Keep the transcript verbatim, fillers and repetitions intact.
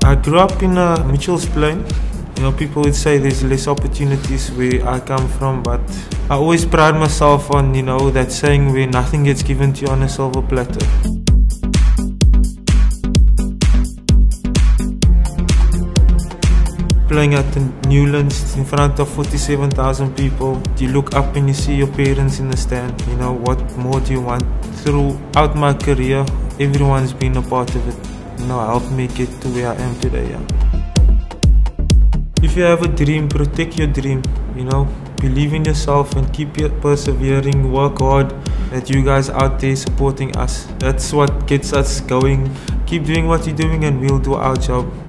I grew up in uh, Mitchell's Plain. You know, people would say there's less opportunities where I come from, but I always pride myself on, you know, that saying where nothing gets given to you on a silver platter. Playing at the Newlands in front of forty-seven thousand people, you look up and you see your parents in the stand. You know, what more do you want? Throughout my career, everyone's been a part of it. You know, helped me get to where I am today. Yeah. If you have a dream, protect your dream. You know, believe in yourself and keep persevering, work hard. That you guys out there supporting us. That's what gets us going. Keep doing what you're doing and we'll do our job.